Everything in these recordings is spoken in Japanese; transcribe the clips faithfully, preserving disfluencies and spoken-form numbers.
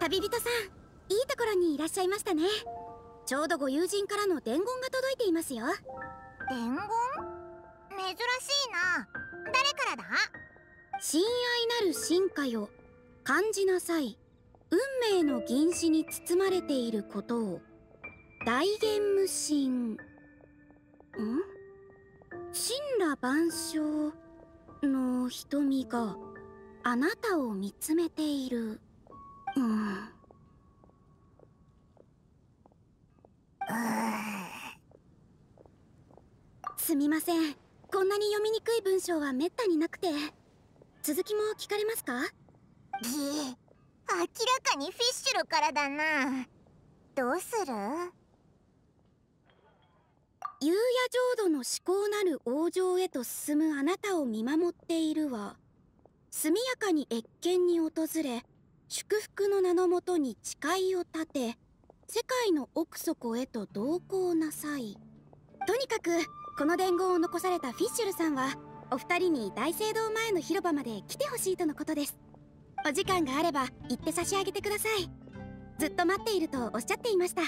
旅人さん、いいところにいらっしゃいましたね。ちょうどご友人からの伝言が届いていますよ。 伝言？珍しいな。誰からだ？ 親愛なる進化よ、感じなさい。運命の銀紙に包まれていることを。大元無心ん神羅万象の瞳があなたを見つめている。うんすみません、こんなに読みにくい文章はめったになくて。続きも聞かれますか？ ぎ明らかにフィッシュルからだな。どうする？ 夕夜浄土の至高なる王城へと進むあなたを見守っているわ。速やかに謁見に訪れ、祝福の名のもとに誓いを立て、世界の奥底へと同行なさい。とにかくこの伝言を残されたフィッシュルさんは、お二人に大聖堂前の広場まで来てほしいとのことです。お時間があれば行って差し上げてください。ずっと待っているとおっしゃっていました。は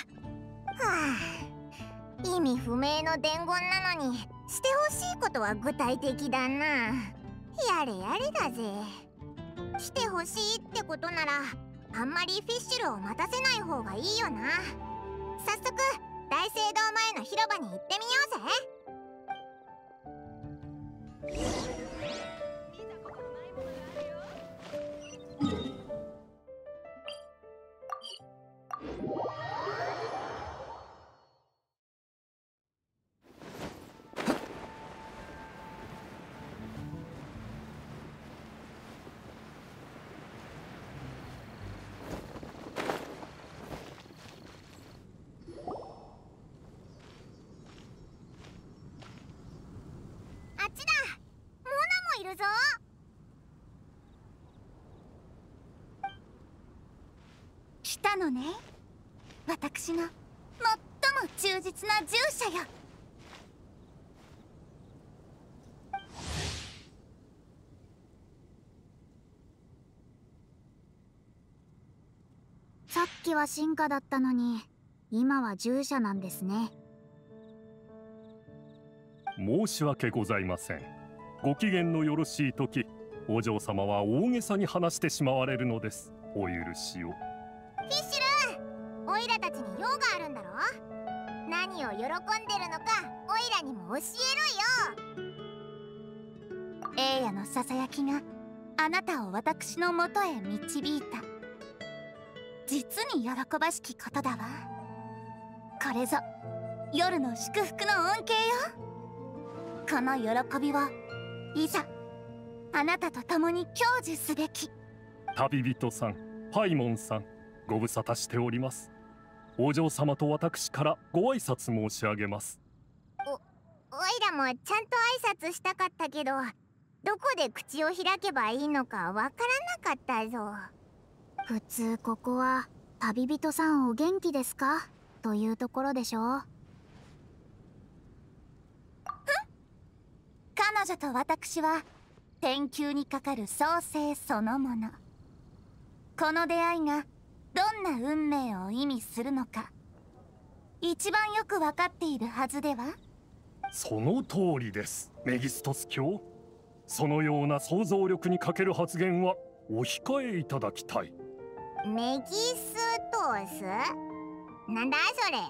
あ、意味不明の伝言なのにしてほしいことは具体的だな。やれやれだぜ。来てほしいってことならあんまりフィッシュルを待たせない方がいいよな。早速大聖堂前の広場に行ってみようぜ。あっちだ。モナもいるぞ。 来たのね、私の最も忠実な従者よ。 さっきは進化だったのに今は従者なんですね。 申し訳ございません。ご機嫌のよろしい時、お嬢様は大げさに話してしまわれるのです。お許しを。 フィッシュル、オイラたちに用があるんだろ。何を喜んでるのかオイラにも教えろよ。 栄夜のささやきがあなたを私のもとへ導いた。実に喜ばしきことだわ。これぞ夜の祝福の恩恵よ。この喜びをいざあなたと共に享受すべき。 旅人さん、パイモンさん、ご無沙汰しております。お嬢様と私からご挨拶申し上げます。 お、おいらもちゃんと挨拶したかったけど、どこで口を開けばいいのかわからなかったぞ。 普通ここは旅人さんお元気ですかというところでしょう。 彼女と私は天球にかかる創生そのもの。この出会いがどんな運命を意味するのか一番よく分かっているはずでは。 その通りです、メギストス卿。そのような想像力に欠ける発言はお控えいただきたい。 メギストース？なんだそれ。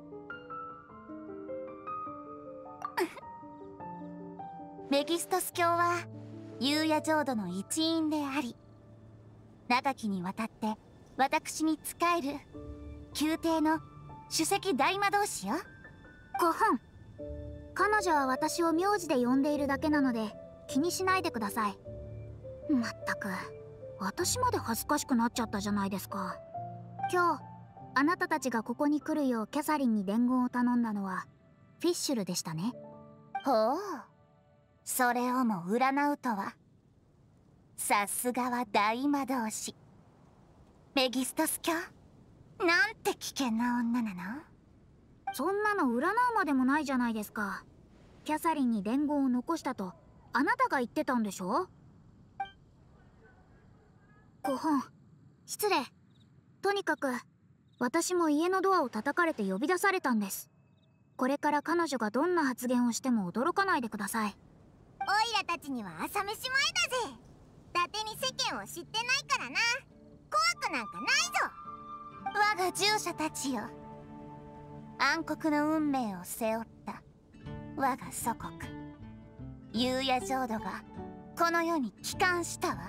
メギストス卿は夕夜浄土の一員であり、長きにわたって私に仕える宮廷の首席大魔導士よ。 ご本、彼女は私を名字で呼んでいるだけなので気にしないでください。まったく私まで恥ずかしくなっちゃったじゃないですか。今日あなたたちがここに来るようキャサリンに伝言を頼んだのはフィッシュルでしたね。 ほう、それをも占うとは。さすがは大魔導士メギストス卿。なんて危険な女なの。 そんなの占うまでもないじゃないですか。キャサリンに伝言を残したとあなたが言ってたんでしょ。ご本、失礼。 とにかく私も家のドアを叩かれて呼び出されたんです。これから彼女がどんな発言をしても驚かないでください。 オイラたちには朝飯前だぜ。伊達に世間を知ってないからな。怖くなんかないぞ。 我が従者たちよ、暗黒の運命を背負った我が祖国夕夜浄土がこの世に帰還したわ。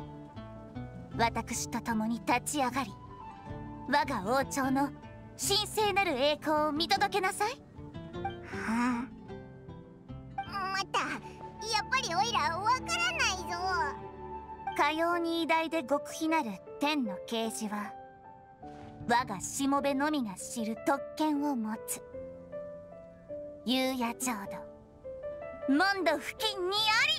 私と共に立ち上がり、我が王朝の神聖なる栄光を見届けなさい。 はあ、またやっぱりオイラわからないぞ。 かように偉大で極秘なる天の啓示は我がしもべのみが知る特権を持つ。夕夜浄土モンド付近に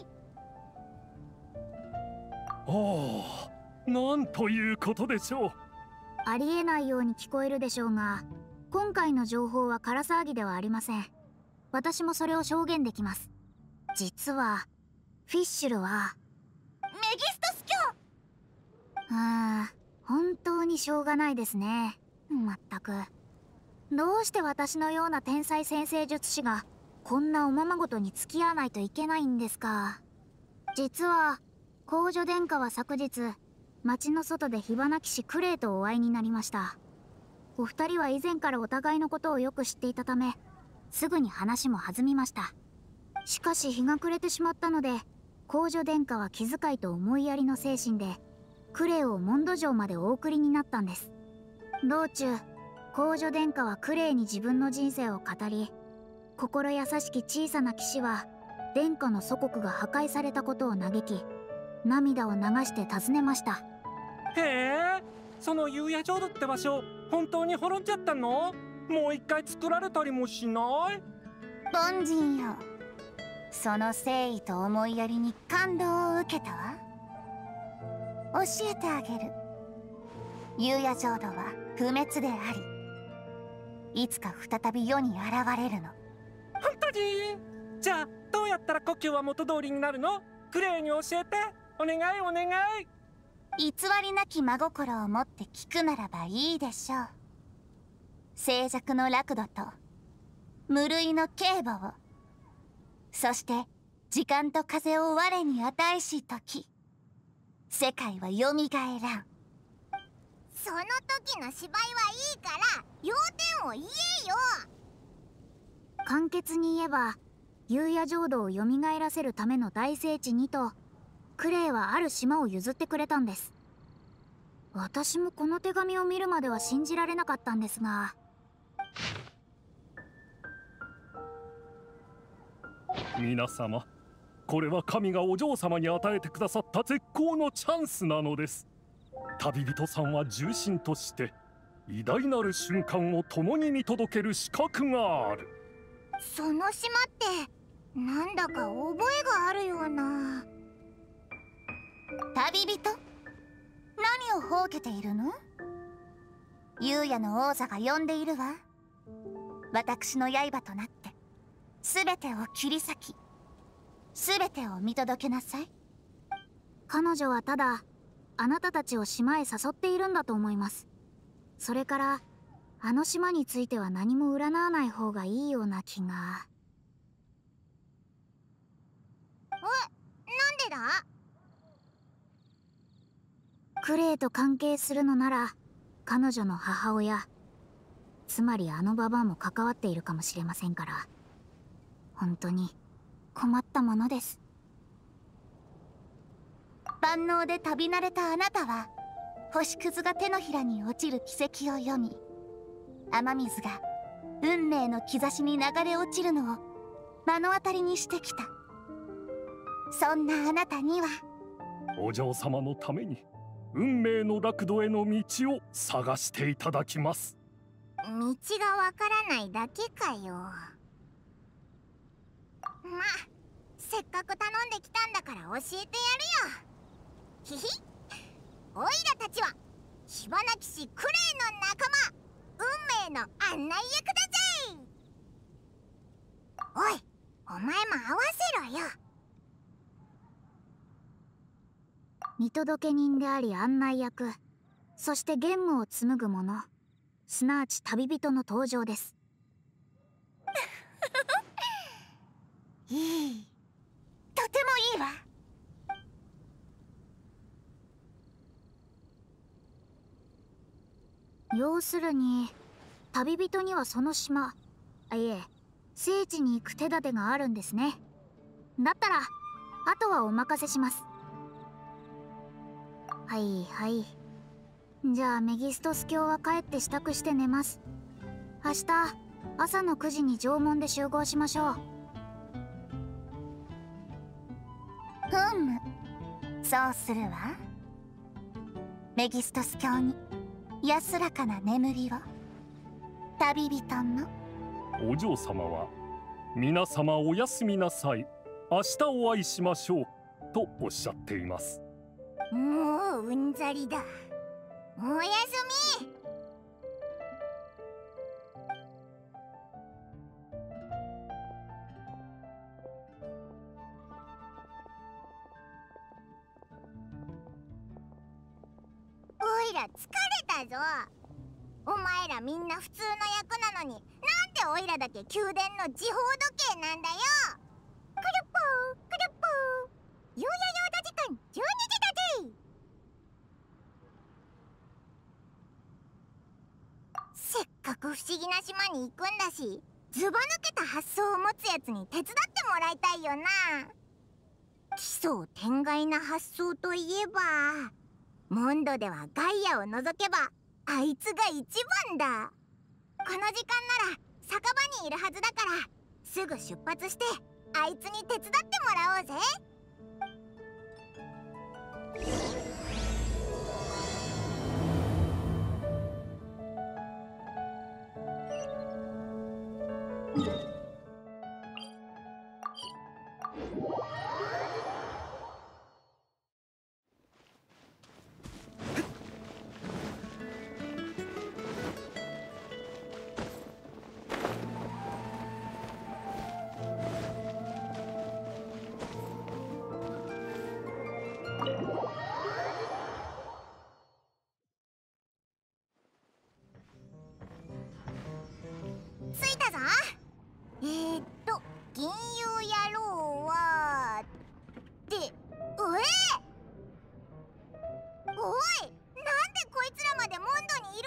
あり。 おお、なんということでしょう。 ありえないように聞こえるでしょうが、今回の情報は空騒ぎではありません。私もそれを証言できます。実はフィッシュルはメギストス卿。 ああ、本当にしょうがないですね。まったくどうして私のような天才先生術師がこんなおままごとに付き合わないといけないんですか。実は皇女殿下は昨日町の外で火花騎士クレイとお会いになりました。お二人は以前からお互いのことをよく知っていたため、すぐに話も弾みました。しかし日が暮れてしまったので、皇女殿下は気遣いと思いやりの精神でクレイをモンド城までお送りになったんです。道中皇女殿下はクレイに自分の人生を語り、心優しき小さな騎士は殿下の祖国が破壊されたことを嘆き、涙を流して尋ねました。 へえ、その夕夜浄土って場所本当に滅んじゃったの？もう一回作られたりもしない？ 凡人よ、その誠意と思いやりに感動を受けたわ。教えてあげる。夕夜浄土は不滅であり、いつか再び世に現れるの。 本当に？じゃあどうやったら故郷は元通りになるの？クレイに教えて、お願いお願い。 偽りなき真心を持って聞くならばいいでしょう。静寂の楽土と無類の警母を、そして時間と風を我に与えし時、世界はよみがえらん。 その時の芝居はいいから要点を言えよ。 簡潔に言えば、夕夜浄土を蘇らせるための大聖地にとクレイはある島を譲ってくれたんです。私もこの手紙を見るまでは信じられなかったんですが、 皆様、これは神がお嬢様に与えてくださった絶好のチャンスなのです。旅人さんは重臣として偉大なる瞬間を共に見届ける資格がある。 その島ってなんだか覚えがあるような。 旅人、何をほうけているの？夕夜の王座が呼んでいるわ。私の刃となって全てを切り裂き、全てを見届けなさい。 彼女はただあなたたちを島へ誘っているんだと思います。それからあの島については何も占わない方がいいような気が。 え、なんでだ？ クレイと関係するのなら彼女の母親、つまりあのババアも関わっているかもしれませんから、本当に困ったものです。 万能で旅慣れたあなたは星屑が手のひらに落ちる奇跡を読み、雨水が運命の兆しに流れ落ちるのを目の当たりにしてきた。そんなあなたにはお嬢様のために運命の楽土への道を探していただきます。 道がわからないだけかよ。まあ、せっかく頼んできたんだから教えてやるよ。ひひ、オイラたちは火花騎士クレイの仲間、運命の案内役だぜ。おい、お前も合わせろよ。 見届け人であり案内役、 そしてゲームを紡ぐ者、すなわち旅人の登場です。 いい、とてもいいわ。 要するに旅人にはその島、あ、いえ聖地に行く手立てがあるんですね。だったらあとはお任せします。はいはい、じゃあメギストス卿は帰って支度して寝ます。明日朝のくじに城門で集合しましょう。 ふむ、そうするわ。メギストス卿に安らかな眠りを。旅人のお嬢様は皆様おやすみなさい、明日お会いしましょうとおっしゃっています。 もううんざりだ。おやすみ。おいら疲れたぞ。お前らみんな普通の役なのに、なんでおいらだけ宮殿の時報時計なんだよ。くるっぽーくるっぽー、夕夜用土時間じゅうにじだぜ。せっかく不思議な島に行くんだし、ずば抜けた発想を持つやつに手伝ってもらいたいよな。奇想天外な発想といえば、モンドではガイアを除けばあいつが一番だ。この時間なら酒場にいるはずだから、すぐ出発してあいつに手伝ってもらおうぜ。着いたぞ。えー、っと銀融野郎はっておえおい、なんでこいつらまでモンドにいる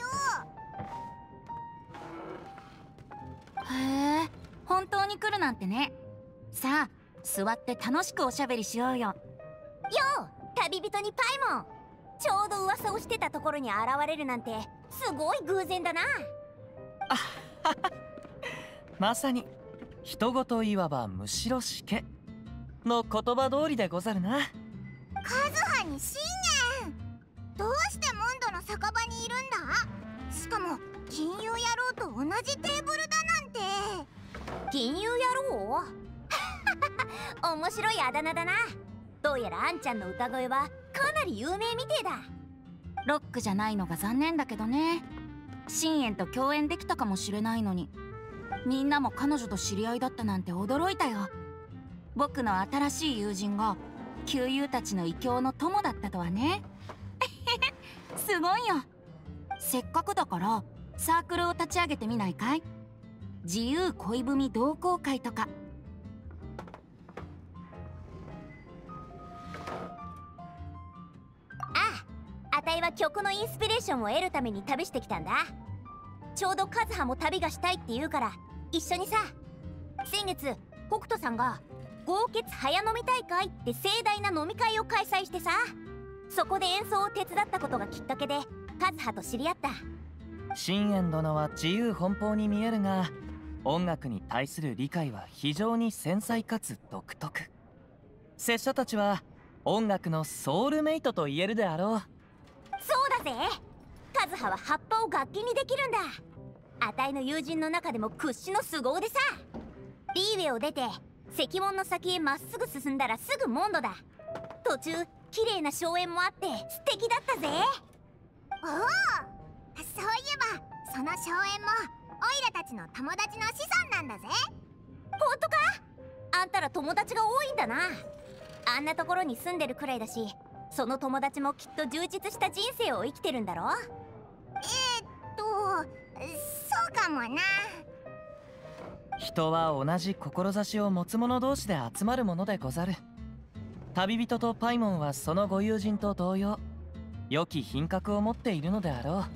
んだよ。 へえ、本当に来るなんてね。さあ座って楽しくおしゃべりしようよ。よう旅人にパイモン、ちょうど噂をしてたところに現れるなんてすごい偶然だな。 あまさに人事いわばむしろしけの言葉通りでござるな。 カズハに信玄、どうしてモンドの酒場にいるんだ。しかも金融野郎と同じテーブルだなんて。 金融野郎面白いあだ名だな。どうやらあんちゃんの歌声はかなり有名みてえだ。ロックじゃないのが残念だけどね。信玄と共演できたかもしれないのに、みんなも彼女と知り合いだったなんて驚いたよ。僕の新しい友人が旧友たちの異教の友だったとはねすごいよ。せっかくだからサークルを立ち上げてみないかい。自由恋文同好会とか。ああ、あたいは曲のインスピレーションを得るために旅してきたんだ。ちょうどカズハも旅がしたいって言うから一緒にさ。先月北斗さんが豪傑早飲み大会って盛大な飲み会を開催してさ、そこで演奏を手伝ったことがきっかけでカズハと知り合った。 信玄殿は自由奔放に見えるが、音楽に対する理解は非常に繊細かつ独特。拙者たちは音楽のソウルメイトと言えるであろう。 そうだぜ、カズハは葉っぱを楽器にできるんだ。あたいの友人の中でも屈指の凄腕さ。リーウェイを出て石門の先へまっすぐ進んだらすぐモンドだ。途中綺麗な荘園もあって素敵だったぜ。 おお、そういえばその荘園もオイラたちの友達の子孫なんだぜ。 本当か？あんたら友達が多いんだな。あんなところに住んでるくらいだし、 その友達もきっと充実した人生を生きてるんだろ。えー、っとそうかもな。 人は同じ志を持つ者同士で集まるものでござる。旅人とパイモンはそのご友人と同様、良き品格を持っているのであろう。うわ、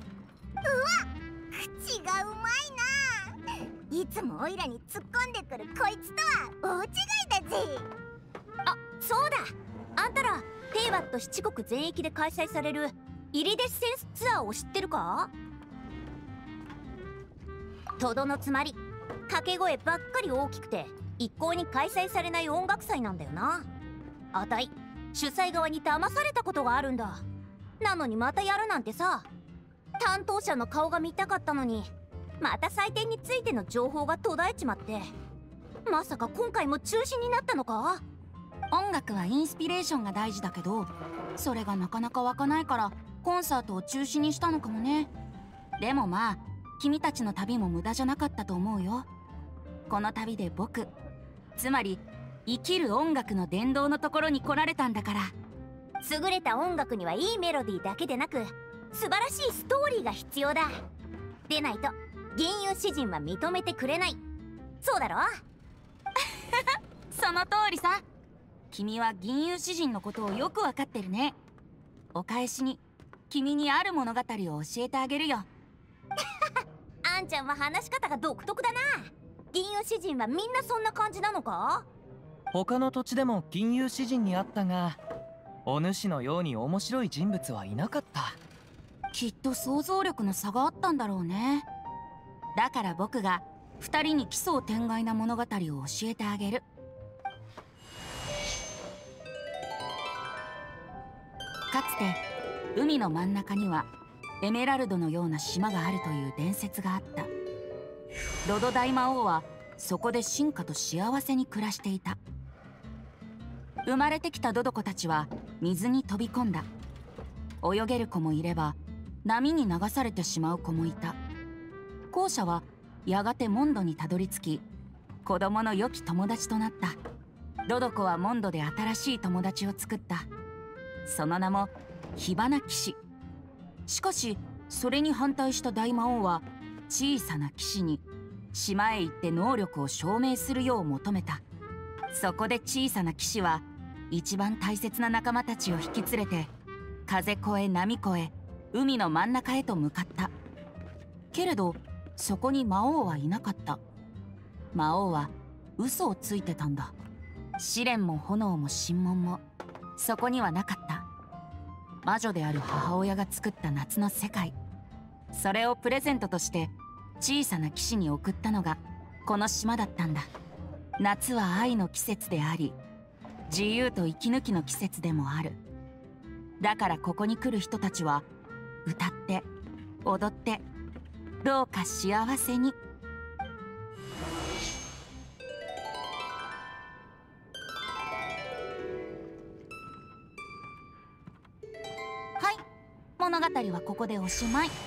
口がうまいな。いつもオイラに突っ込んでくるこいつとは大違いだぜ。あ、そうだ、あんたらテイバット七国全域で開催されるイリデッセンスツアーを知ってるか？とどのつまり掛け声ばっかり大きくて一向に開催されない音楽祭なんだよな。あたい主催側に騙されたことがあるんだ。なのにまたやるなんてさ。担当者の顔が見たかったのに、また祭典についての情報が途絶えちまって。まさか今回も中止になったのか？ 音楽はインスピレーションが大事だけど、それがなかなか湧かないからコンサートを中止にしたのかもね。でもまあ君たちの旅も無駄じゃなかったと思うよ。この旅で僕、つまり生きる音楽の殿堂のところに来られたんだから。 優れた音楽にはいいメロディーだけでなく素晴らしいストーリーが必要だ。でないと銀融詩人は認めてくれない。そうだろ？ その通りさ。君は銀融詩人のことをよくわかってるね。お返しに君にある物語を教えてあげるよ。 あんちゃんは話し方が独特だな。銀融詩人はみんなそんな感じなのか？ 他の土地でも銀融詩人に会ったが、お主のように面白い人物はいなかった。 きっと想像力の差があったんだろうね。だから僕が二人に奇想天外な物語を教えてあげる。かつて海の真ん中にはエメラルドのような島があるという伝説があった。ドド大魔王はそこで進化と幸せに暮らしていた。生まれてきたドド子たちは水に飛び込んだ。泳げる子もいれば波に流されてしまう子もいた。後者はやがてモンドにたどり着き、子供の良き友達となった。ドド子はモンドで新しい友達を作った。その名も火花騎士。しかしそれに反対した大魔王は小さな騎士に島へ行って能力を証明するよう求めた。そこで小さな騎士は一番大切な仲間たちを引き連れて風越え波越え海の真ん中へと向かった。けれどそこに魔王はいなかった。魔王は嘘をついてたんだ。試練も炎も神門もそこにはなかった。魔女である母親が作った夏の世界、それをプレゼントとして小さな騎士に送ったのがこの島だったんだ。夏は愛の季節であり、自由と息抜きの季節でもある。だからここに来る人たちは歌って踊ってどうか幸せに。はい、物語はここでおしまい。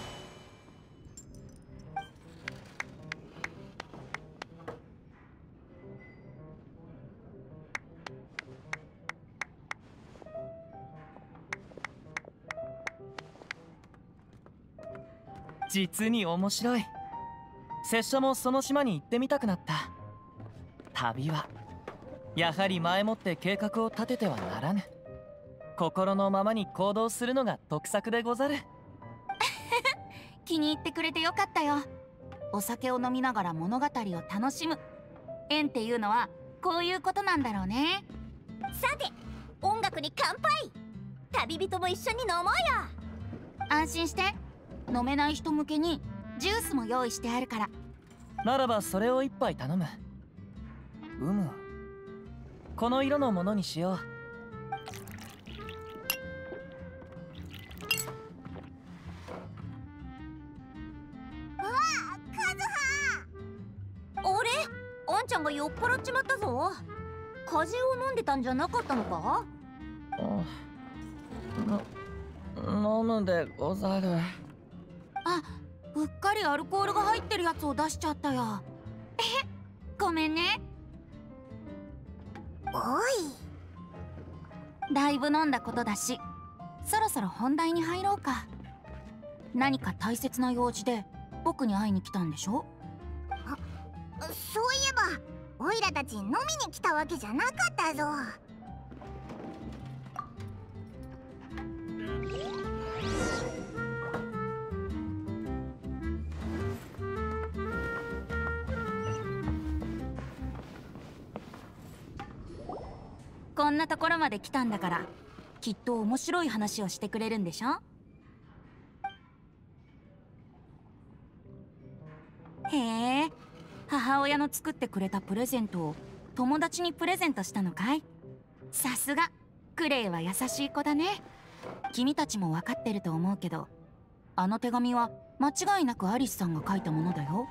実に面白い。拙者もその島に行ってみたくなった。旅はやはり前もって計画を立ててはならぬ。心のままに行動するのが得策でござる。 気に入ってくれてよかったよ。お酒を飲みながら物語を楽しむ。縁っていうのはこういうことなんだろうね。 さて、音楽に乾杯。旅人も一緒に飲もうよ。 安心して、飲めない人向けにジュースも用意してあるから。 ならばそれを一杯頼む。うむ、この色のものにしよう。 うわあ、カズハ。あれ、あんちゃんが酔っ払っちまったぞ。風邪を飲んでたんじゃなかったのか？ な、飲むでござる。 あ、うっかりアルコールが入ってるやつを出しちゃったよ。え、ごめんね。 おい、 だいぶ飲んだことだし、 そろそろ本題に入ろうか。何か大切な用事で僕に会いに来たんでしょ？ あ、そういえばオイラたち飲みに来たわけじゃなかったぞ。 こんなところまで来たんだから、きっと面白い話をしてくれるんでしょ？へえ、母親の作ってくれたプレゼントを友達にプレゼントしたのかい？さすがクレイは優しい子だね。君たちも分かってると思うけど、あの手紙は間違いなくアリスさんが書いたものだよ。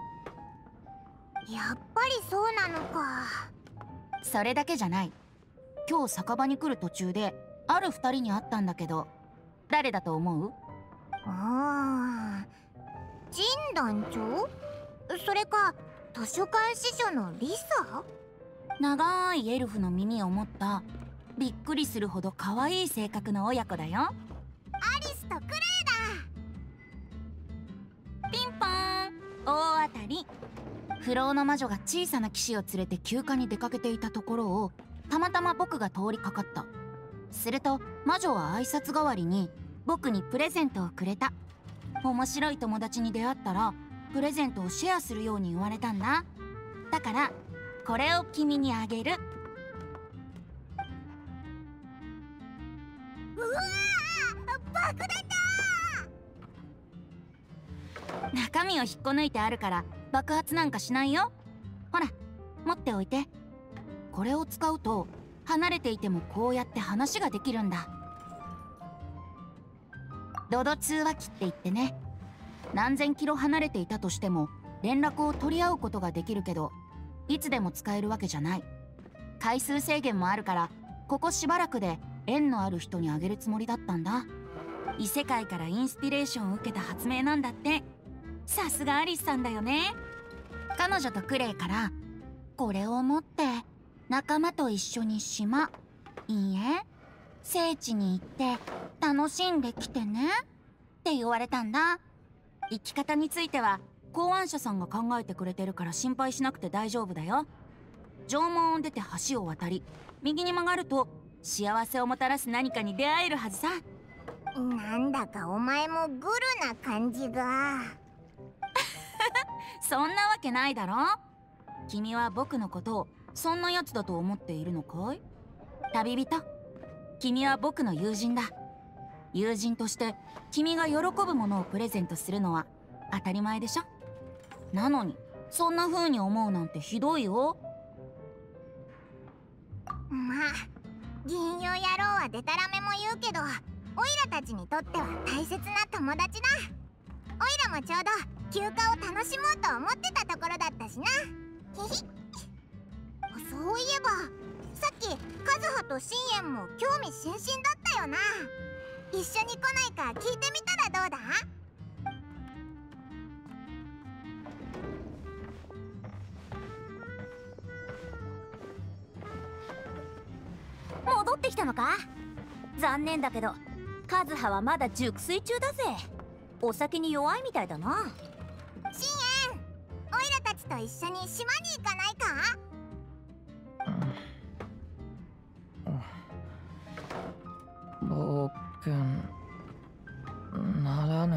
やっぱりそうなのか。 それだけじゃない。今日酒場に来る途中である二人に会ったんだけど、誰だと思う？ ああ、神団長？それか図書館司書のリサ？ 長いエルフの耳を持ったびっくりするほど可愛い性格の親子だよ。 アリスとクレイだ。 ピンポーン、大当たり。不老の魔女が小さな騎士を連れて休暇に出かけていたところをたまたま僕が通りかかった。すると魔女は挨拶代わりに僕にプレゼントをくれた。面白い友達に出会ったらプレゼントをシェアするように言われたんだ。だからこれを君にあげる。 うわー、爆弾だ！ 中身を引っこ抜いてあるから爆発なんかしないよ。ほら、持っておいて。これを使うと離れていてもこうやって話ができるんだ。ドド通話機って言ってね、何千キロ離れていたとしても連絡を取り合うことができるけど、いつでも使えるわけじゃない。回数制限もあるから、ここしばらくで縁のある人にあげるつもりだったんだ。異世界からインスピレーションを受けた発明なんだって。さすがアリスさんだよね。彼女とクレイからこれを持って仲間と一緒に島、いいえ聖地に行って楽しんできてねって言われたんだ。生き方については考案者さんが考えてくれてるから心配しなくて大丈夫だよ。城門を出て橋を渡り右に曲がると幸せをもたらす何かに出会えるはずさ。 なんだかお前もグルな感じが。 そんなわけないだろ。君は僕のことをそんなやつだと思っているのかい？旅人、君は僕の友人だ。友人として君が喜ぶものをプレゼントするのは当たり前でしょ。なのにそんな風に思うなんてひどいよ。 まあ銀融野郎はデタラメも言うけど、オイラたちにとっては大切な友達だ。オイラもちょうど休暇を楽しもうと思ってたところだったしな。ひひ。そういえばさっきカズハとシンエンも興味津々だったよな。一緒に来ないか聞いてみたらどうだ？ 戻ってきたのか？残念だけどカズハはまだ熟睡中だぜ。お酒に弱いみたいだな。 シンエン、オイラたちと一緒に島に行かないか？ 冒険ならぬ。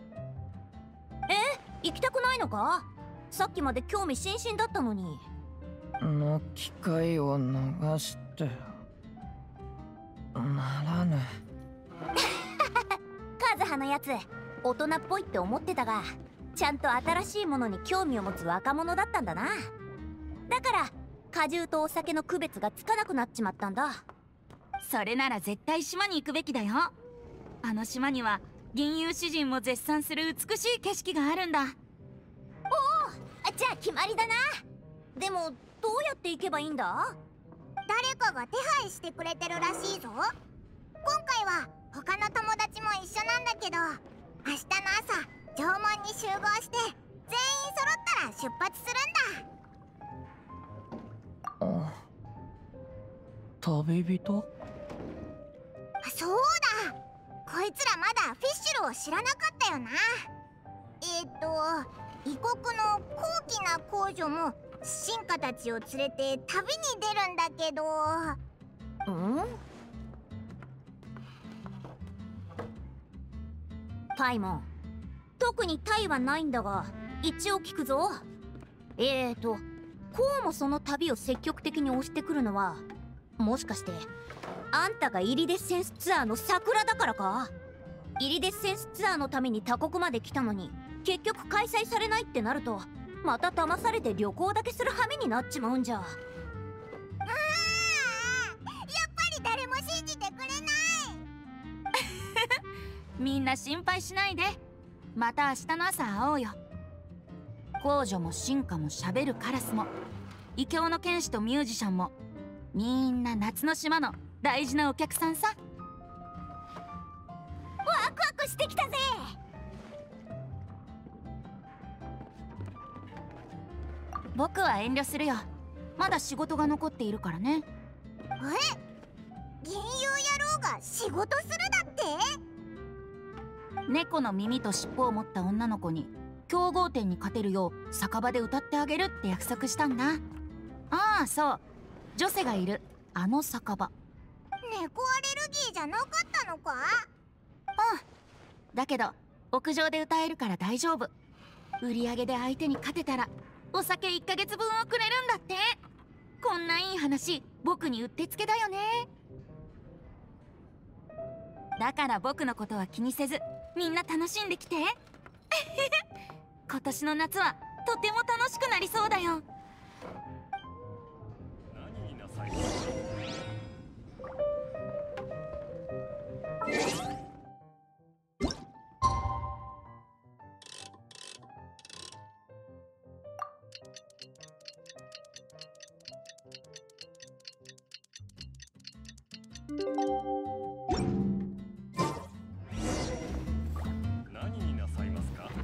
え、行きたくないのか？さっきまで興味津々だったのに。 の機会を逃してならぬ。 カズハのやつ大人っぽいって思ってたが、ちゃんと新しいものに興味を持つ若者だったんだな。だから果汁とお酒の区別がつかなくなっちまったんだ。 それなら絶対島に行くべきだよ。あの島には銀融詩人も絶賛する美しい景色があるんだ。 おお、じゃあ決まりだな。でもどうやって行けばいいんだ？ 誰かが手配してくれてるらしいぞ。今回は他の友達も一緒なんだけど、明日の朝城門に集合して全員揃ったら出発するんだ。 旅人？ そうだ、 こいつらまだフィッシュルを知らなかったよな。えっと異国の高貴な公女も進化たちを連れて旅に出るんだけど。 うんパイモン、特にタイはないんだが一応聞くぞ。えーとこうもその旅を積極的に押してくるのはもしかしてあんたがイリデッセンスツアーの桜だからか？イリデッセンスツアーのために他国まで来たのに結局開催されないってなるとまた騙されて旅行だけする羽目になっちまうんじゃ。 ああ、やっぱり誰も信じてくれない。 みんな心配しないで。また明日の朝会おうよ。公女も進化も喋るカラスも異教の剣士とミュージシャンもみんな夏の島の大事なお客さんさ。 ワクワクしてきたぜ。 僕は遠慮するよ。まだ仕事が残っているからね。 え、銀融野郎が仕事するだって？ 猫の耳と尻尾を持った女の子に強豪店に勝てるよう酒場で歌ってあげるって約束したんだ。ああそう、ジョセがいるあの酒場。 猫アレルギーじゃなかったのか？ うん、だけど屋上で歌えるから大丈夫。売り上げで相手に勝てたらお酒いっかげつぶんをくれるんだって。こんないい話僕にうってつけだよね。だから僕のことは気にせずみんな楽しんできて。今年の夏はとても楽しくなりそうだよ。 何になさい何になさいますか？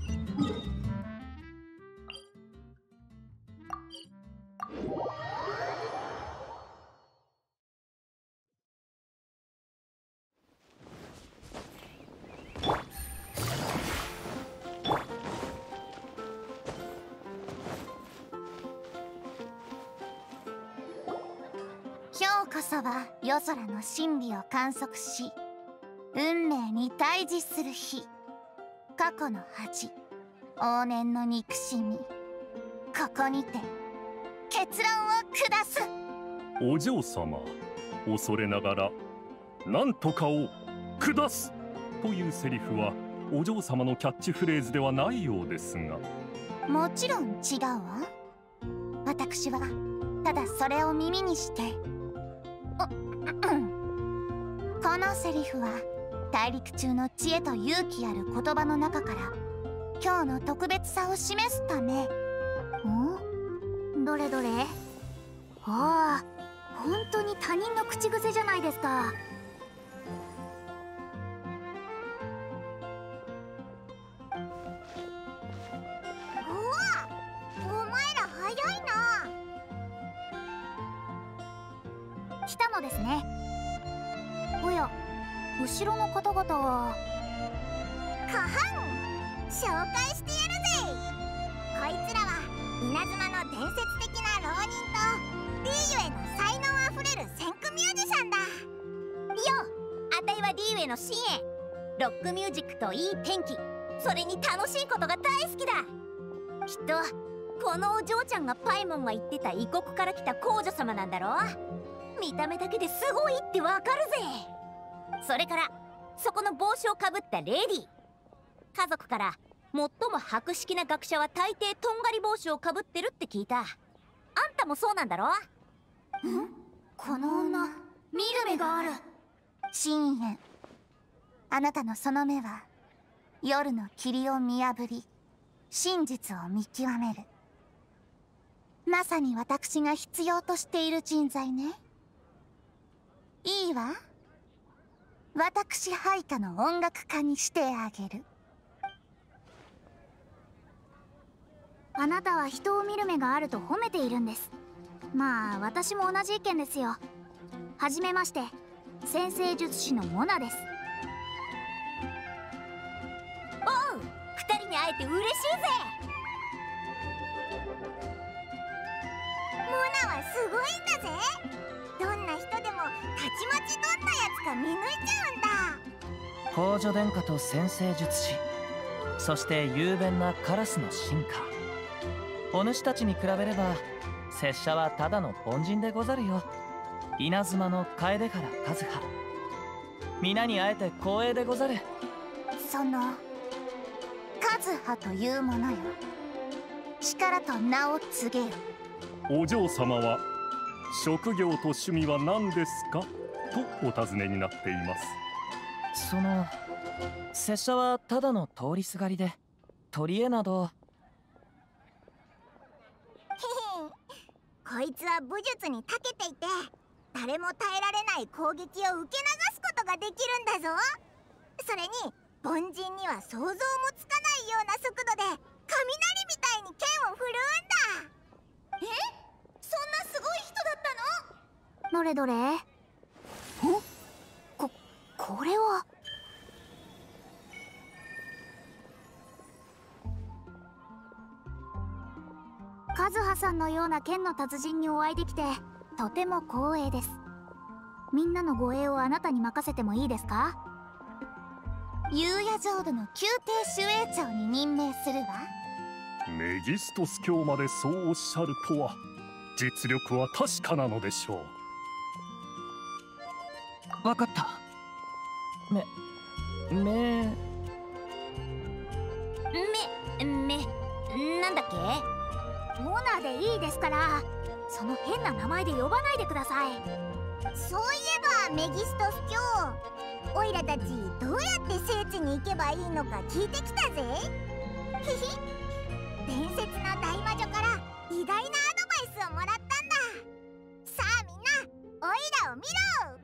今日こそは夜空の真理を観測し運命に対峙する日。過去の恥、往年の憎しみ、ここにて結論を下す。 お嬢様、恐れながらなんとかを下すというセリフはお嬢様のキャッチフレーズではないようですが。 もちろん違うわ。私はただそれを耳にしてこのセリフは大陸中の知恵と勇気ある言葉の中から今日の特別さを示すため。 ん？どれどれ？ああ、本当に他人の口癖じゃないですか。 おお、お前ら早いな。 来たのですね。おや、後ろの方々は。 カハン、紹介してやるぜ。こいつらは稲妻の伝説的な浪人とリーユへの才能あふれる先駆ミュージシャンだ。よ、あたいはリーユへの新鋭。ロックミュージックといい天気、それに楽しいことが大好きだ。きっとこのお嬢ちゃんがパイモンが言ってた異国から来た皇女様なんだろ。見た目だけですごいってわかるぜ。それからそこの帽子をかぶったレディー、家族から最も博識な学者は大抵とんがり帽子をかぶってるって聞いた。あんたもそうなんだろ？ん？ この女、見る目がある。深淵、あなたのその目は夜の霧を見破り真実を見極める。まさに私が必要としている人材ね。いいわ、私配下の音楽家にしてあげる。 あなたは人を見る目があると褒めているんです。まあ私も同じ意見ですよ。はじめまして、先生術師のモナです。 人に会えて嬉しいぜ。 モナはすごいんだぜ。どんな人でもたちまちどんなやつか見抜いちゃうんだ。 公女殿下と先生術師、そして雄弁なカラスの進化。お主たちに比べれば拙者はただの凡人でござるよ。稲妻の楓原和葉、皆に会えて光栄でござる。 その和葉というものよ、力と名を告げよ。 お嬢様は職業と趣味は何ですかとお尋ねになっています。 その拙者はただの通りすがりで、取り柄など。 こいつは武術に長けていて、誰も耐えられない攻撃を受け流すことができるんだぞ。それに凡人には想像もつかないような速度で雷みたいに剣を振るうんだ。 え、そんなすごい人だったの？ どれどれ。ん？こ、これは。和葉さんのような剣の達人にお会いできてとても光栄です。みんなの護衛をあなたに任せてもいいですか？ 裕也浄土の宮廷守衛長に任命するわ。 メギストス教までそうおっしゃるとは、実力は確かなのでしょう。わかった。め、め、 め、め、なんだっけ？ モナでいいですから、その変な名前で呼ばないでください。 そういえばメギストス教、オイラたちどうやって聖地に行けばいいのか聞いてきたぜ。ひひ、伝説の大魔女から偉大なアドバイスをもらったんだ。さあみんな、オイラを見ろ。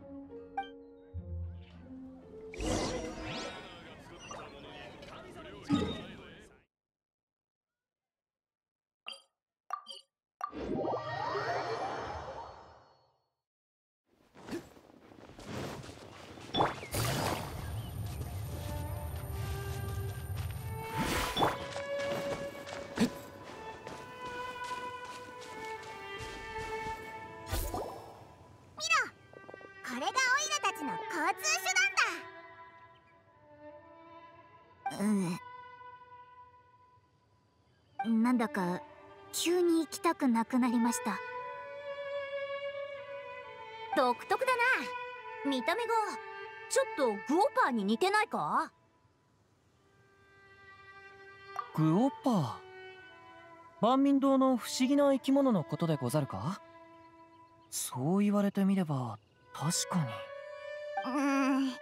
これがオイラたちの交通手段だ。 うん。なんだか急に行きたくなくなりました。 独特だな。見た目がちょっとグオパーに似てないか？ グオパー、万民堂の不思議な生き物のことでござるか？そう言われてみれば確かに。 うーん、紹介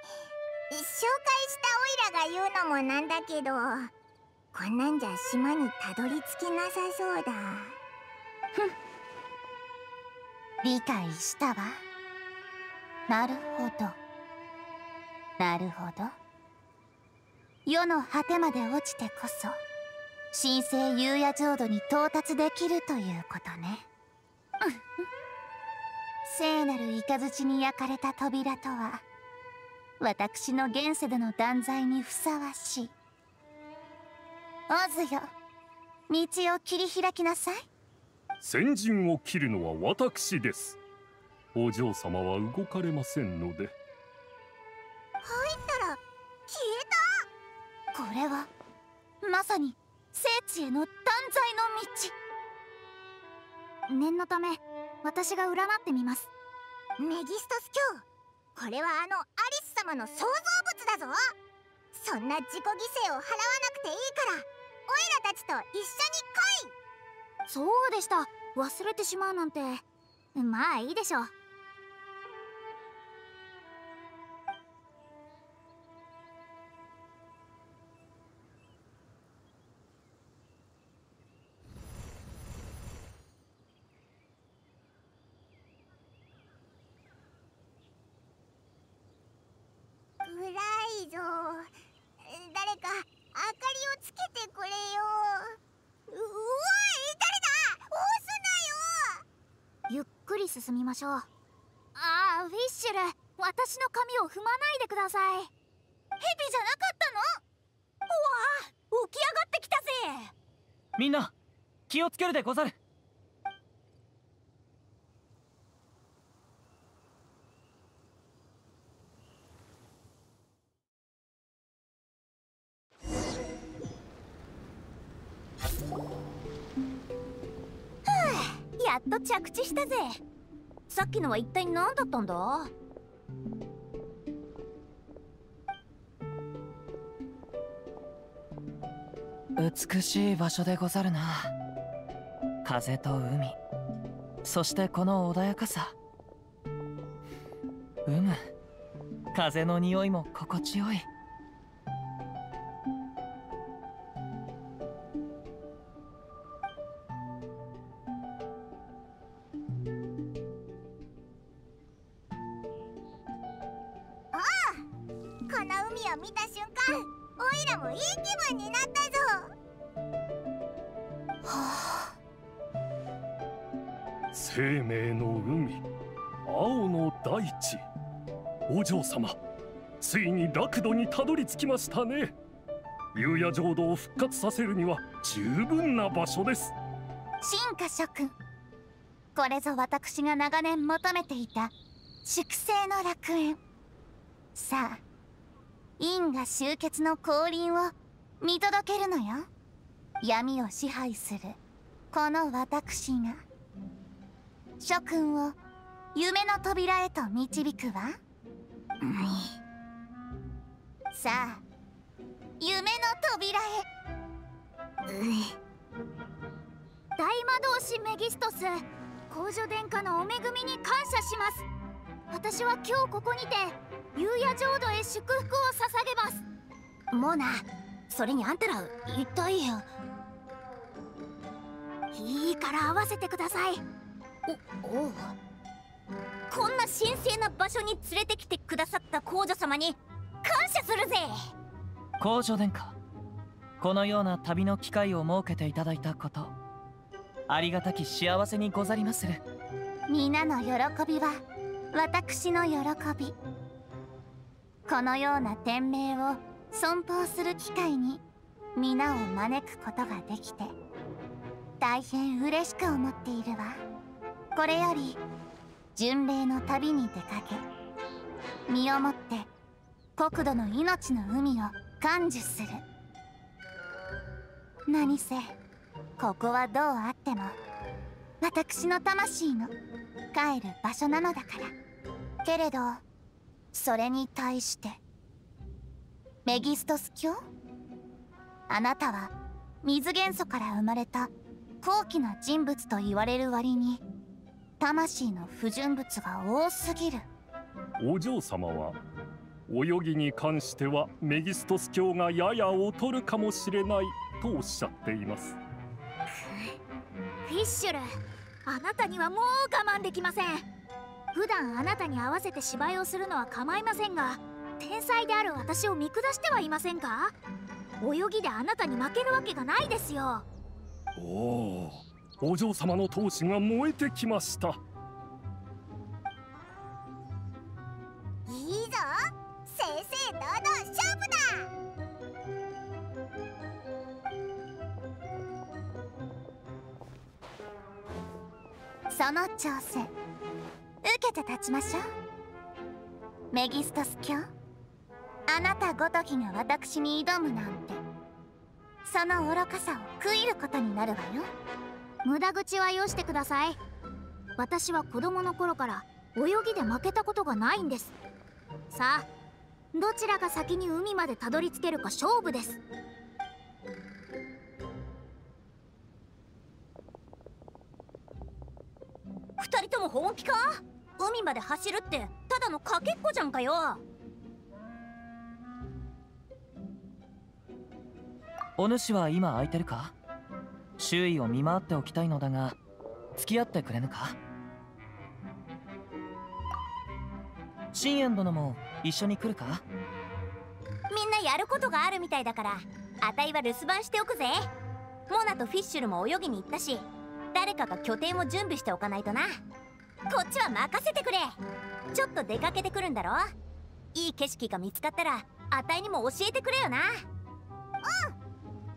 したオイラが言うのもなんだけど、こんなんじゃ島にたどり着けなさそうだ。 ふん、理解したわ。なるほど、なるほど。世の果てまで落ちてこそ神聖裕也浄土に到達できるということね。聖なる雷に焼かれた扉とは、私の現世での断罪にふさわしい。オズよ、道を切り開きなさい。 先陣を切るのは私です。お嬢様は動かれませんので。 入ったら消えた。これはまさに聖地への断罪の道。 念のため私が占ってみます。 メギストス教、これはあのアリス様の創造物だぞ。そんな自己犠牲を払わなくていいから、オイラたちと一緒に来い。 そうでした、忘れてしまうなんて。まあいいでしょう。 暗いぞ。誰か明かりをつけてくれよ。う、うわ、誰だ。押すなよ。ゆっくり進みましょう。ああ、フィッシュル、私の髪を踏まないでください。 ヘビじゃなかったの？うわ起き上がってきたぜ。 みんな気をつけるでござる。 やっと着地したぜ。さっきのは一体何だったんだ？ 美しい場所でござるな。風と海、そしてこの穏やかさ。うむ、風の匂いも心地よい。 この海を見た瞬間、オイラもいい気分になったぞ。 はあ、 生命の海、青の大地。お嬢様、ついにラクドにたどり着きましたね。夕夜浄土を復活させるには十分な場所です。 進化諸君、これぞ私が長年求めていた粛清の楽園。さあ、因果集結の降臨を見届けるのよ。闇を支配するこの私が諸君を夢の扉へと導くわ。さあ、夢の扉へ。 大魔導士メギストス、公女殿下のお恵みに感謝します。私は今日ここにて夕夜浄土へ祝福を捧げます。 モナ、それにあんたら一体。 いいから会わせてください。 おおう、こんな神聖な場所に連れてきてくださった皇女様に感謝するぜ。 皇女殿下、このような旅の機会を設けていただいたこと、ありがたき幸せにござりまする。 皆の喜びは私の喜び。このような天命を尊奉する機会に皆を招くことができて大変嬉しく思っているわ。これより巡礼の旅に出かけ、身をもって国土の命の海を感受する。何せここはどうあっても私の魂の帰る場所なのだから。けれどそれに対してメギストス卿、あなたは水元素から生まれた高貴な人物と言われる割に魂の不純物が多すぎる。 お嬢様は泳ぎに関してはメギストス卿がやや劣るかもしれないとおっしゃっています。 フィッシュル、あなたにはもう我慢できません。普段あなたに合わせて芝居をするのは構いませんが、天才である私を見下してはいませんか？泳ぎであなたに負けるわけがないですよ。 おお、お嬢様の闘志が燃えてきました。 いいぞ、正々堂々勝負だ。 その挑戦受けて立ちましょう。メギストス卿、あなたごときが私に挑むなんて、その愚かさを悔いることになるわよ。 無駄口はよしてください。私は子供の頃から泳ぎで負けたことがないんです。さあ、どちらが先に海までたどり着けるか勝負です。 二人とも本気か？海まで走るってただのかけっこじゃんかよ。 お主は今空いてるか？周囲を見回っておきたいのだが、付き合ってくれぬか？信玄殿も一緒に来るか？ みんなやることがあるみたいだから、あたいは留守番しておくぜ。モナとフィッシュルも泳ぎに行ったし、誰かが拠点を準備しておかないとな。こっちは任せてくれ。ちょっと出かけてくるんだろ。いい景色が見つかったらあたいにも教えてくれよな。 うん、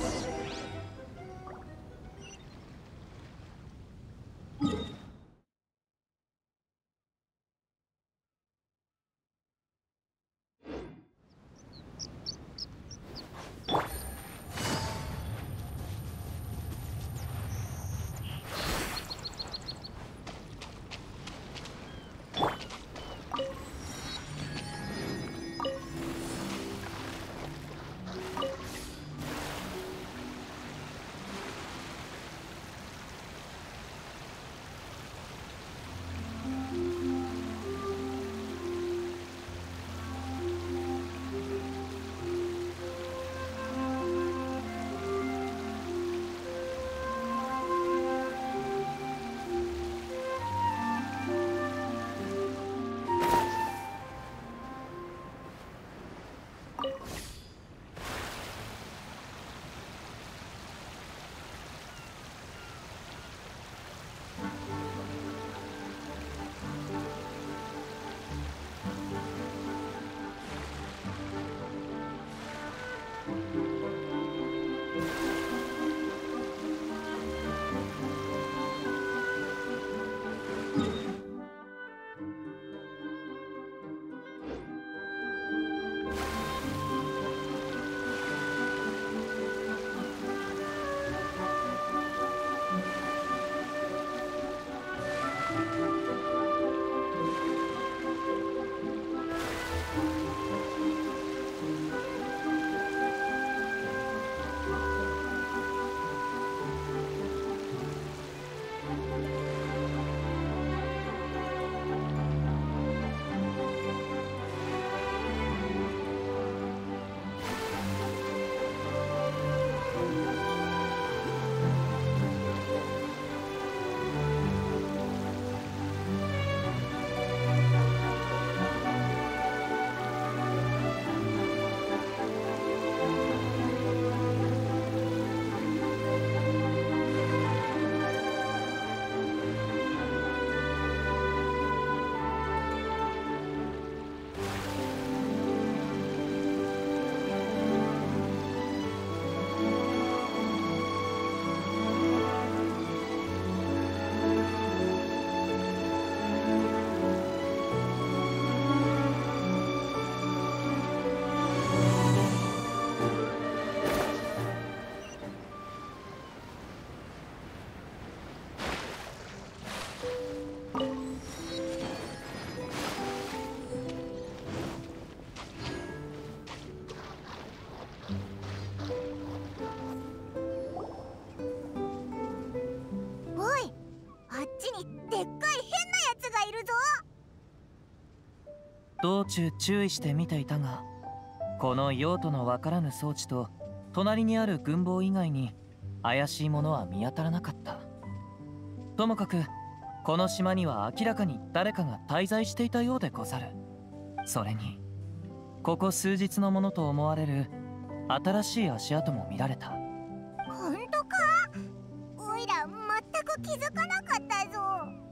道中注意して見ていたが、この用途のわからぬ装置と隣にある軍房以外に怪しいものは見当たらなかった。ともかくこの島には明らかに誰かが滞在していたようでござる。それにここ数日のものと思われる新しい足跡も見られた。 ほんとか？おいら全く気づかなかったぞ。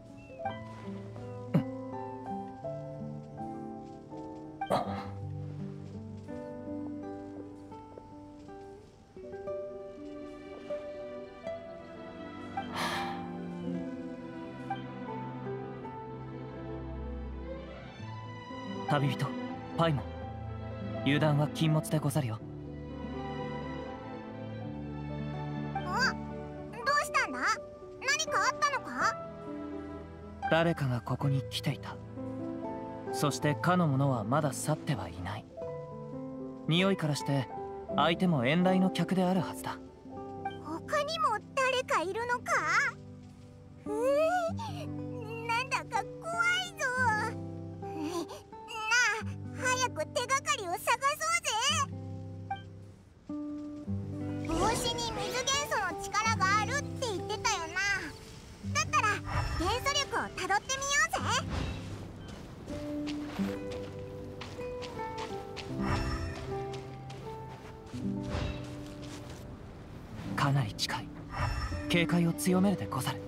旅人パイモン、油断は禁物でござるよ。 あ、どうしたんだ？何かあったのか？ 誰かがここに来ていた。そしてかの者はまだ去ってはいない。匂いからして相手も遠来の客であるはずだ。 他にも誰かいるのか？うー、なんだか怖いぞ。なあ、早く手がかりを探そうぜ。帽子に水元素の力があるって言ってたよな。だったら元素力をたどってみようぜ。 かなり近い。警戒を強めるでござる。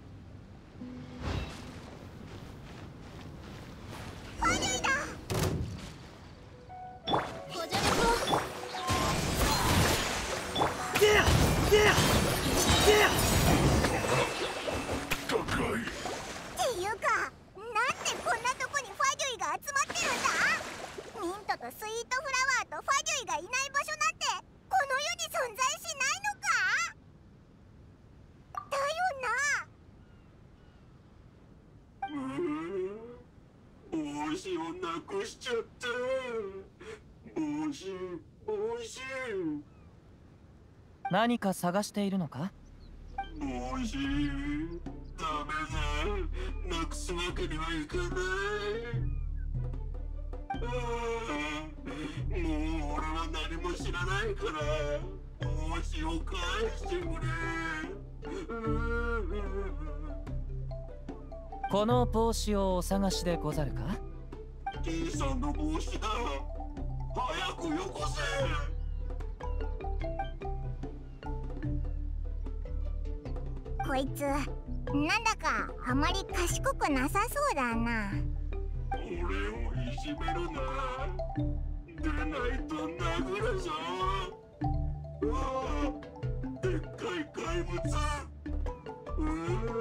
悪いだ。 いうか、なんでこんなとこにファギュイが集まってるんだ。ミントとスイートフラワーとファギュイがいない場所なんてこの世に存在しないのか。だよな。 帽子をなくしちゃった。帽子、帽子。 何か探しているのか？ 帽子、ダメだ。なくすわけにはいかない。ああ、もう俺は何も知らないから帽子を返してくれ。 この帽子をお探しでござるか？ T さんの帽子だ。早くよこせ。 こいつなんだかあまり賢くなさそうだな。 俺をいじめるな。でないと殴るぞ。うわあ、でっかい怪物。うわ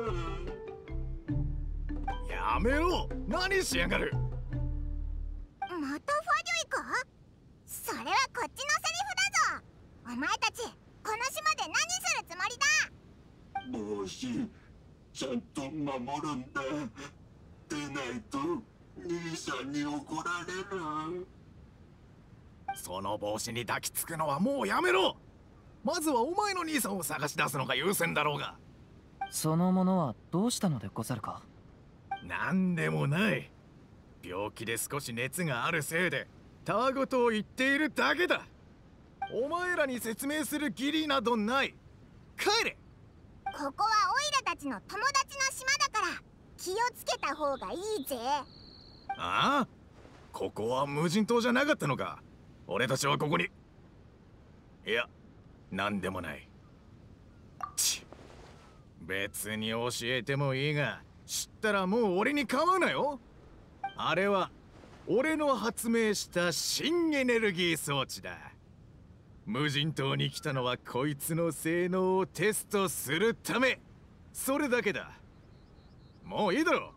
やめろ。何しやがる。 またファギュイか。それはこっちのセリフだぞ。お前たちこの島で何するつもりだ。 帽子、ちゃんと守るんだ。でないと兄さんに怒られる。 その帽子に抱きつくのはもうやめろ。まずはお前の兄さんを探し出すのが優先だろうが。 そのものはどうしたのでござるか？ なんでもない。病気で少し熱があるせいでたわごとを言っているだけだ。お前らに説明する義理などない。帰れ。 ここはオイラたちの友達の島だから気をつけた方がいいぜ。 ああ、ここは無人島じゃなかったのか。俺たちはここに。いや、なんでもない。ち、別に教えてもいいが、知ったらもう俺に構うなよ。あれは俺の発明した新エネルギー装置だ。無人島に来たのはこいつの性能をテストするため。それだけだ。もういいだろ。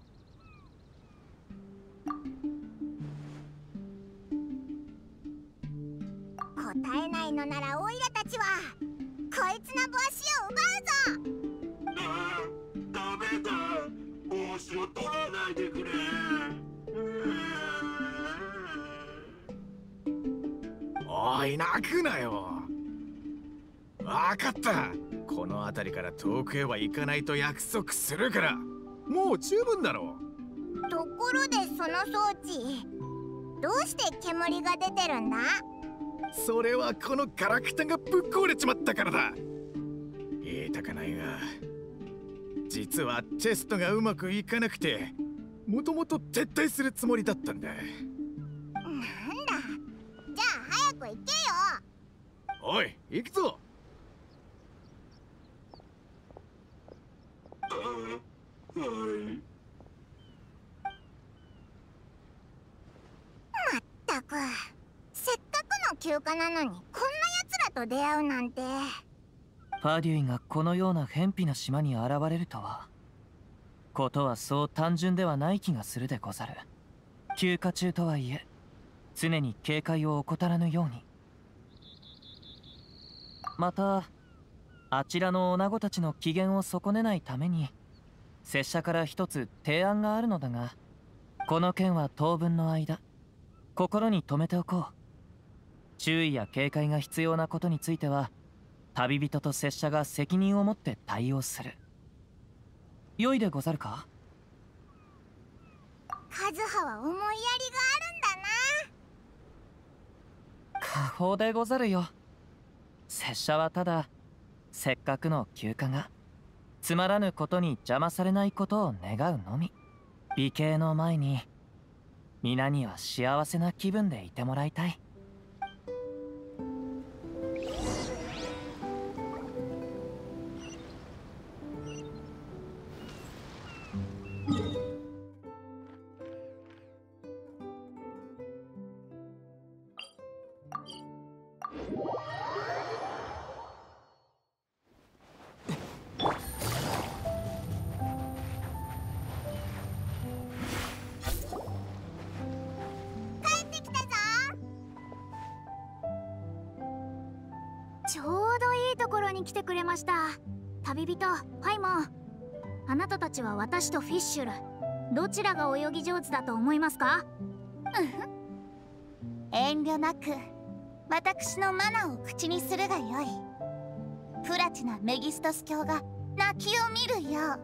答えないのならオイラたちはこいつの帽子を奪うぞ。 ああ、ダメだ。帽子を取らないでくれ。 おい、泣くなよ。わかった。この辺りから遠くへは行かないと約束するから。もう十分だろう。 ところでその装置どうして煙が出てるんだ。 それはこのガラクタがぶっ壊れちまったからだ。言いたくないが、実はテストがうまくいかなくてもともと撤退するつもりだったんだ。 なんだ、じゃあ早く行けよ。 おい、行くぞ。 ああ、はい。 まったく、せっかくの休暇なのにこんな奴らと出会うなんて。 ファデュイがこのような偏僻な島に現れるとは。ことはそう単純ではない気がするでござる。休暇中とはいえ常に警戒を怠らぬように。またあちらの女子たちの機嫌を損ねないために拙者から一つ提案があるのだが、この件は当分の間心に留めておこう。注意や警戒が必要なことについては旅人と拙者が責任を持って対応する。良いでござるか？ カズハは思いやりがあるんだな。 過方でござるよ。拙者はただせっかくの休暇がつまらぬことに邪魔されないことを願うのみ。美形の前に皆には幸せな気分でいてもらいたい。 来てくれました。旅人パイモン、あなたたちは私とフィッシュル、どちらが泳ぎ上手だと思いますか？ 遠慮なく私のマナを口にするがよい。プラチナ・メギストス卿が泣きを見るよ。 なんだよ、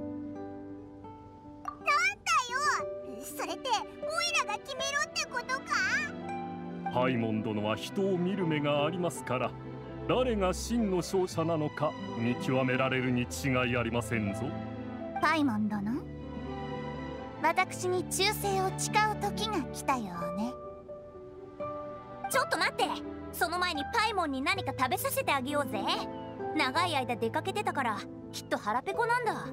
それってオイラが決めろってことか？ パイモン殿は人を見る目がありますから、誰が真の勝者なのか見極められるに違いありませんぞ。 パイモン殿、私に忠誠を誓う時が来たようね。 ちょっと待って、その前にパイモンに何か食べさせてあげようぜ。長い間出かけてたからきっと腹ペコなんだ。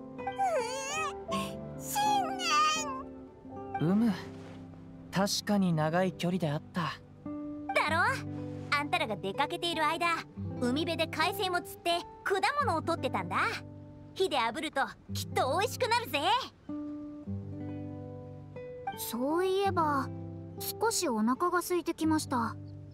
信念。 うむ、確かに長い距離であった。 だろ？あんたらが出かけている間、海辺で海鮮を釣って果物を取ってたんだ。火で炙るときっと美味しくなるぜ。 そういえば少しお腹が空いてきました。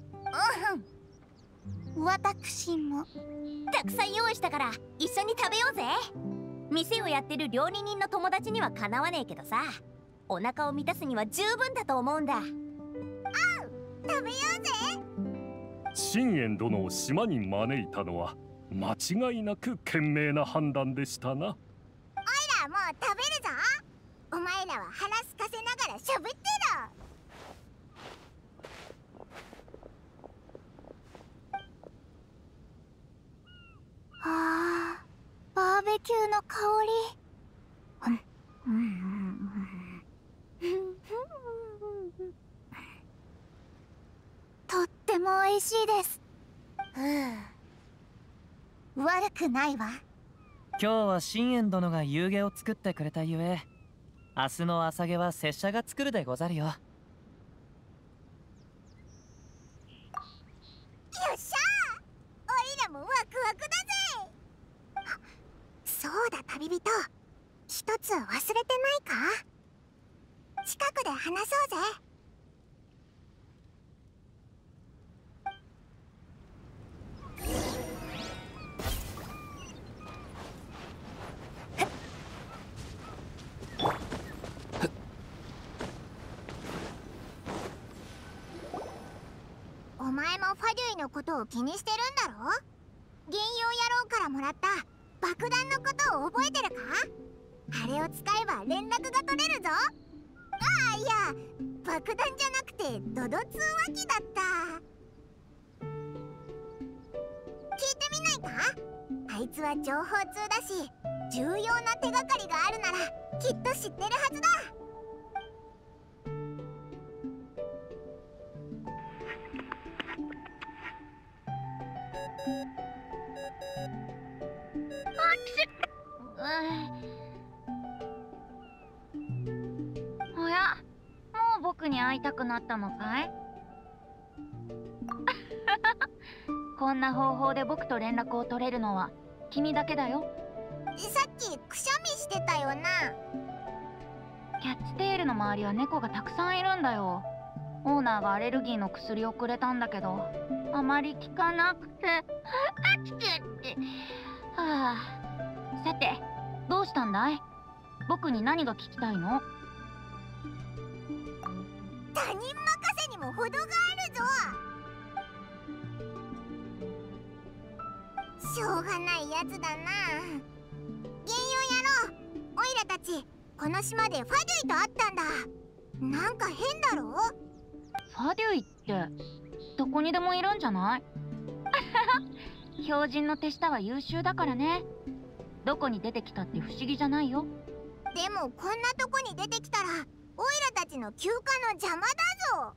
うん、私もたくさん用意したから一緒に食べようぜ。店をやってる料理人の友達にはかなわねえけどさ、お腹を満たすには十分だと思うんだ。 食べようぜ。 信玄殿を島に招いたのは間違いなく賢明な判断でしたな。 おいらもう食べるぞ。お前らは腹すかせながらしゃべってろ。 あー、バーベキューの香り。うんうんうん、とっても美味しいです。ふう、悪くないわ。 今日は信玄殿が夕げを作ってくれたゆえ、明日の朝げは拙者が作るでござるよ。 よっしゃー、おいらもワクワクだぜ。そうだ旅人、一つ忘れてないか？近くで話そうぜ。お前もファデュイのことを気にしてるんだろ？幻陽野郎からもらった爆弾のことを覚えてるか？あれを使えば連絡が取れるぞ。ああ、いや、爆弾じゃなくてドド通話機だった。聞いてみないか？あいつは情報通だし、重要な手がかりがあるならきっと知ってるはずだ。 おや、もう僕に会いたくなったのかい？こんな方法で僕と連絡を取れるのは君だけだよ。 さっきくしゃみしてたよな。 キャッチテールの周りは猫がたくさんいるんだよ。オーナーがアレルギーの薬をくれたんだけど、あまり効かなくて、あっちって。はあ、さて、どうしたんだい？僕に何が聞きたいの？ 他人任せにも程があるぞ。しょうがないやつだな。幻陽野郎、オイラたちこの島でファデュイと会ったんだ。なんか変だろ？ ファデュイってどこにでもいるんじゃない？標準の手下は優秀だからね。どこに出てきたって不思議じゃないよ。 でもこんなとこに出てきたらオイラたちの休暇の邪魔だぞ。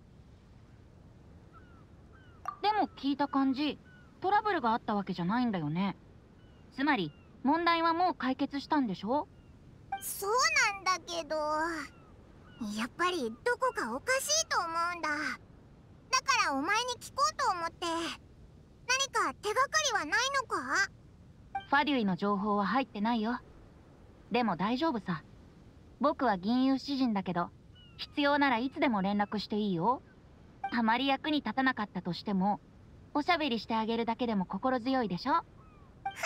でも聞いた感じ、トラブルがあったわけじゃないんだよね。つまり問題はもう解決したんでしょ？ そうなんだけど、やっぱりどこかおかしいと思うんだ。だからお前に聞こうと思って。何か手がかりはないのか？ ファデュイの情報は入ってないよ。でも大丈夫さ。僕は銀融詩人だけど、必要ならいつでも連絡していいよ。あまり役に立たなかったとしても、おしゃべりしてあげるだけでも心強いでしょ？ フ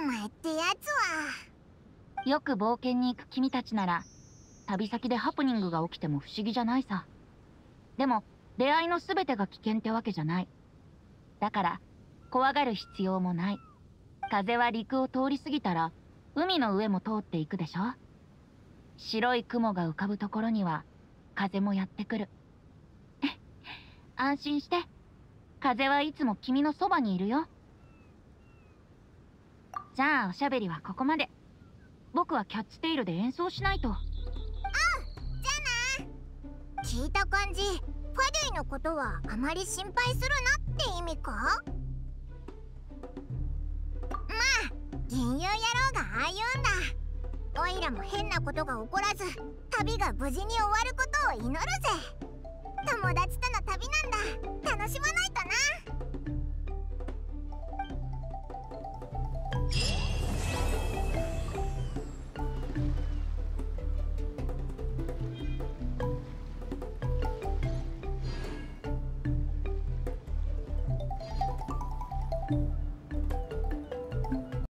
前ってやつは。 よく冒険に行く君たちなら旅先でハプニングが起きても不思議じゃないさ。でも出会いの全てが危険ってわけじゃない。だから怖がる必要もない。風は陸を通り過ぎたら海の上も通っていくでしょ。白い雲が浮かぶところには風もやってくる。安心して、風はいつも君のそばにいるよ。じゃあおしゃべりはここまで。僕はキャッツテイルで演奏しないと。 うん、じゃあな。聞いた感じ、ファデュイのことはあまり心配するなって意味か？まあ銀融野郎がああ言うんだ。オイラも変なことが起こらず旅が無事に終わることを祈るぜ。友達との旅なんだ。楽しまないとな。